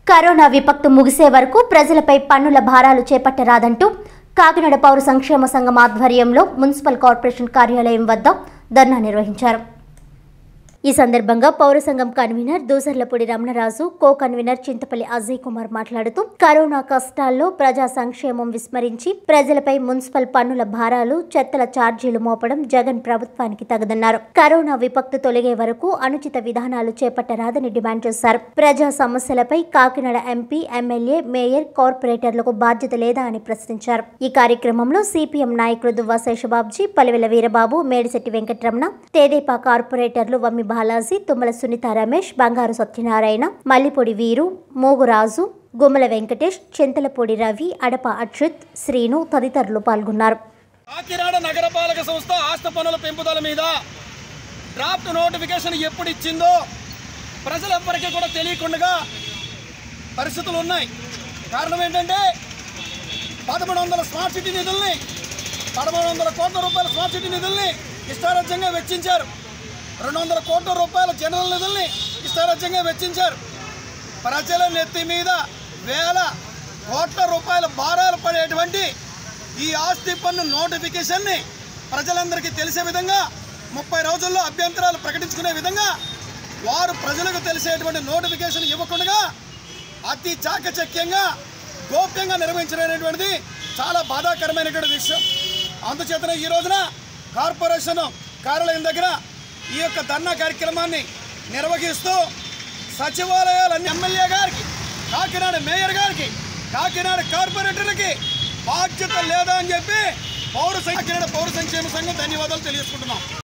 Corona విపత్తు ముగిసే వరకు ప్రజలపై పన్నుల భారాలు చేపట్టరాదంటూ కాకినాడ పౌర సంక్షేమ సంఘం ఆధ్వర్యంలో మున్సిపల్ కార్పొరేషన్ కార్యాలయం వద్ద ధర్నా నిర్వహించారు. ఈ సందర్భంగా పౌర సంఘం convener Dusarlapudi Ramanaraju, co convener Chintapalli Ajay Kumar మాట్లాడుతూ కరోనా కష్టాల్లో ప్రజా సంక్షేమం విస్మరించి ప్రజలపై మున్సిపల్ పన్నుల భారాలు, చెత్తల ఛార్జీలు మోపడం జగన్ ప్రభుత్వానికి తగదన్నారు. కరోనా విపత్తు తొలగే వరకు అనుచిత విధానాలు చేపట్టరాదని డిమాండ్ చేశారు. ప్రజా సమస్యలపై కాకినాడ ఎంపీ, ఎమ్మెల్యే, మేయర్, కార్పొరేటర్లకు బాధ్యత లేదా అని ప్రశ్నించారు. ఈ కార్యక్రమంలో సిపిఎం నాయకులు దువ్వా శేషబాబుజీ, పలివెల వీరబాబు, మేడిశెట్టి వెంకటరమణ, తెదేపా కార్పొరేటర్లు వమ్మి బాలాజీ, తుమ్మల సునీత రమేష్, బంగారు సత్యనారాయణ, మల్లిపొడి వీరు, మోగురాజు, గుమ్మల వెంకటేష్, చింతలపూడి రవి, అడప అచ్యుత్, శ్రీను తదితరులు పాల్గొన్నారు. కాకినాడ నగరపాలక సంస్థ ఆస్తి పన్నుల పెంపుదల మీద డ్రాఫ్ట్ నోటిఫికేషన్ ఎప్పుడు ఇచ్చిందో ప్రజలెవ్వరికీ కూడా తెలియకుండా పరిస్థితులు ఉన్నాయి. కారణం ఏంటంటే 1100 స్మార్ట్ సిటీ నిధుల్ని, 1100 కోట్ల రూపాయల స్మార్ట్ సిటీ నిధుల్ని ఇష్టారాజ్యంగా వెచ్చించారు. 200 కోట్ల రూపాయల జనరల్ నిధుల్ని ఇష్టారాజ్యంగా వెచ్చించారు. ప్రజల నెత్తి మీద వేల కోట్ల రూపాయల భారాలు పడేటువంటి ఈ ఆస్తి పన్ను నోటిఫికేషన్ని ప్రజలందరికీ తెలిసే విధంగా 30 రోజుల్లో అభ్యంతరాలు ప్రకటించుకునే విధంగా వారు ప్రజలకు తెలిసేటువంటి నోటిఫికేషన్ ఇవ్వకుండా అతి చాకచక్యంగా గోప్యంగా నిర్వహించలేనటువంటిది చాలా బాధాకరమైనటువంటి విషయం. అందుచేతనే ఈ రోజున కార్పొరేషన్ కార్యాలయం దగ్గర ఈ యొక్క ధర్నా కార్యక్రమాన్ని నిర్వహిస్తూ సచివాలయాలన్నీ ఎమ్మెల్యే గారికి, కాకినాడ మేయర్ గారికి, కాకినాడ కార్పొరేటర్లకి బాధ్యత లేదా అని చెప్పి కాకినాడ పౌర సంక్షేమ సంఘం ధన్యవాదాలు తెలియజేసుకుంటున్నాం.